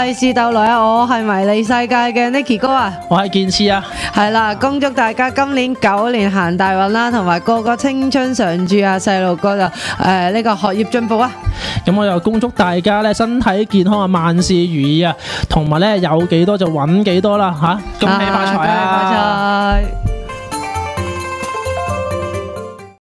利是逗來啊！我係迷你世界嘅 Nicky 哥啊！ 我係健次啊！ 係啦，恭祝大家今年狗年行大運啦，同埋個個青春常駐啊！細路哥就呢個學業進步啊！ 咁我又恭祝大家咧身體健康啊，萬事如意啊，同埋咧有幾多就揾幾多啦嚇！恭喜發財啊！ 恭喜發財！